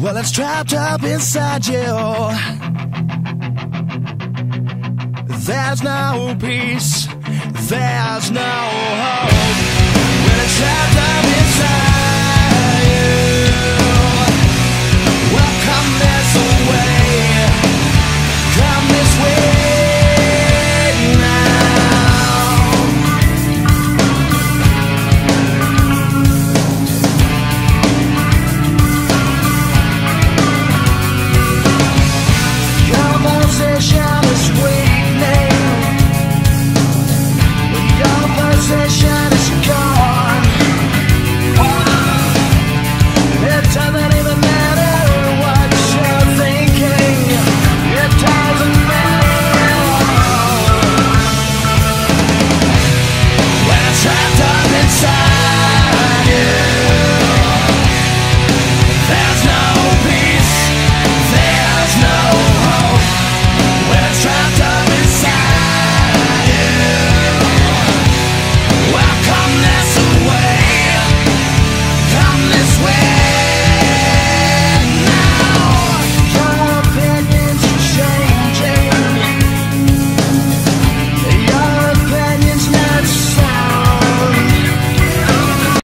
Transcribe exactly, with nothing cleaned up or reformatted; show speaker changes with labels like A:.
A: Well, it's trapped up inside you. There's no peace, there's no hope. When it's trapped up inside you.